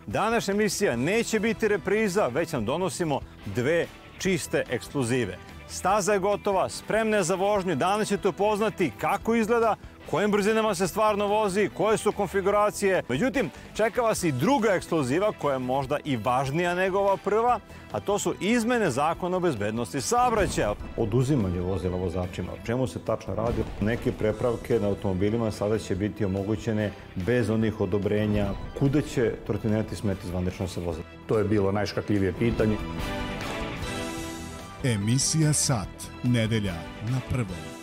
Današnja emisija neće biti repriza, već nam donosimo dve čiste ekskluzive. Staza je gotova, spremna je za vožnju, danas ćete upoznati kako izgleda, kojim brzinama se stvarno vozi, koje su konfiguracije. Međutim, čeka vas i druga ekskluziva koja je možda i važnija nego ova prva, a to su izmene Zakona o bezbednosti saobraćaja. Oduzimanje vozila vozačima. O čemu se tačno radi? Neke prepravke na automobilima sada će biti omogućene bez onih odobrenja. Kuda će trotineti smeti zvanično se voziti? To je bilo najškakljivije pitanje. Emisija Sat, nedelja na Prvom.